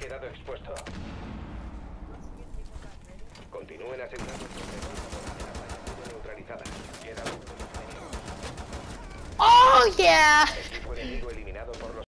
quedado expuesto. Continúen asegurando el proceso. La falla ha sido neutralizada. Queda uno. Oh yeah!